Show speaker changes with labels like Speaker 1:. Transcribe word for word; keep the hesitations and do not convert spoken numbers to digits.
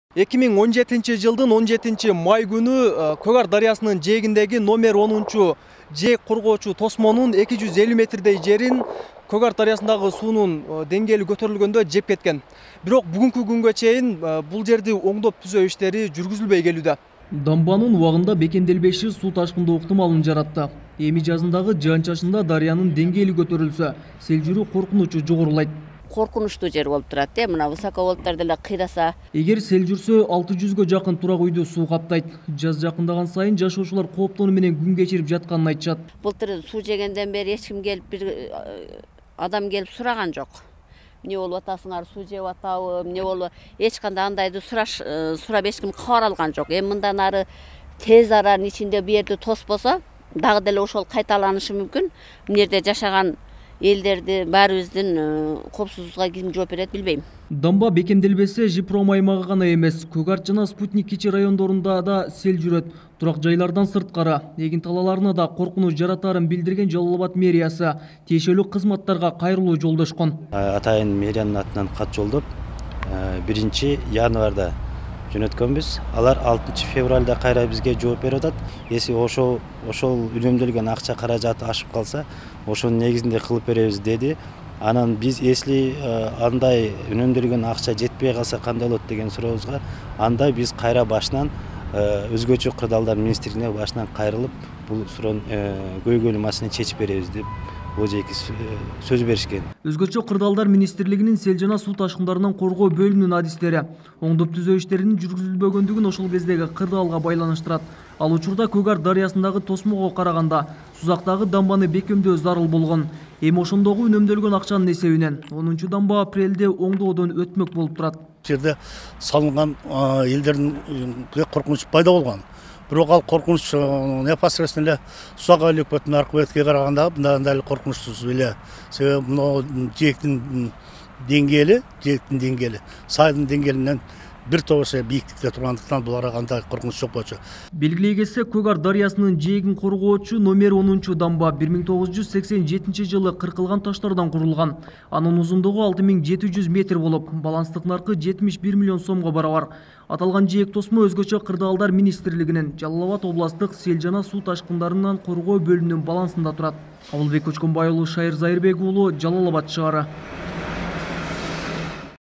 Speaker 1: эки миң он жетинчи жылдын он жетинчи май күнү Көгар дарыясынын жээгиндеги номер онунчу жээк коргоочу тосмонун эки жүз элүү метрдей жерин Көгар дарыясындагы суунун деңгээли көтөрүлгөндө жеп кеткен. Бирок бүгүнкү күнгө чейин бул жерди оңдоп түзөө иштери жүргүзүлбөй келүүдө. Дамбанын убагында бекемделбеши суу ташкындоо ыктымалын жаратты. Эми жазындагы жаан-чачында дарыянын деңгээли көтөрүлсө, сел жүрүү коркунучу жогорулайт.
Speaker 2: Коркунучтуу жер болуп турат э, мына высоковольттар деле кыйраса.
Speaker 1: Эгер сел жүрсө, алты жүзгө жакын турак үйдү суу каптайт. Жаз жакындаган сайын жашоочулар кооптонуу менен күн кечирип жатканын айтышат.
Speaker 2: Былтыр суу жегенден бери эч ким келип бир адам келип сураган жок. Эмне болуп атасыңар, суу жеп атабы, эмне болуп, эч кандай андайды сураш сурап эч ким кабар алган жок. Эми мындан ары тез аранын ичинде бу жерди тоспосо, дагы деле ошол кайталанышы мүмкүн. Бу жерде жашаган элдерди баарыбыздын коопсуздугуна ким жооп берет билбейм.
Speaker 1: Дамба бекемделбесе, Жипром аймагы гана эмес, Көгар жана Спутник кичи райондорунда да сел жүрөт. Турак жайлардан сырткары, эгин талаларына да коркунуч жаратарын билдирген Жалал Абад мэриясы тиешелүү кызматтарга кайрылуу жолдошкон.
Speaker 3: Атайын мэриянын атынан кат жолдоп, биринчи январда жөнөткөнбүз. Алар алтынчы февралда кайра бизге жооп берип атат. Эси ошол ошол үнөмдөлгөн акча каражаты ашып калса, ошонун негизинде кылып беребиз деди. Анан биз эсли андай үнөмдөлгөн акча жетпей калса кандай болот деген сурообузга, анда биз кайра башынан өзгөчө кырдаалдар министрлигине башынан кайрылып, бул суроонун көйгөйлүү маселени чечип беребиз деп божеки сөз беришкен.
Speaker 1: Өзгөчө кырдаалдар министрлигинин сел жана суу ташкындарынан коргоо бөлүмүнүн адистери оңдоп түзөө иштеринин жүргүзүлбөгөндүгүн ошол кездеги кырдаалга байланыштырат. Ал учурда Көгар дарыясындагы тосмого караганда Сузактагы дамбаны бекемдөө зарыл болгон. Эми ошондогу үнөмдөлгөн акчанын эсебинен онунчу дамба апрелде оңдоодон өтмөк болуп турат.
Speaker 4: Жерде салынган элдердин коркунучу пайда болгон. Бирок ал коркунуч непосредственно Сузак өлкөтүнүн аркы бетке караганда мындан эле коркунучсуз эле. Себеби мына жээктин деңгээли, жээктин деңгээли, сайдын деңгээлинен бир тобоша бийиктикте тургандыктан буларга кандай коркунуч жок болчу.
Speaker 1: Белгилей кетсек, Көгар дарыясынын жээгин коргоочу номер онунчу дамба бир миң тогуз жүз сексен жетинчи жылы кыркылган таштардан курулган. Анын узундугу алты миң жети жүз метр болуп, баланстык наркы жетимиш бир миллион сомго барабар. Аталган жээк тосмо өзгөчө кырдаалдар министрлигинин Жалал Абад областык сел жана суу ташкындарынан коргоо бөлүмүнүн балансында турат. Абылбек Көчкөнбай уулу, Шайыр Зайырбек уулу, Жалал Абад шаары.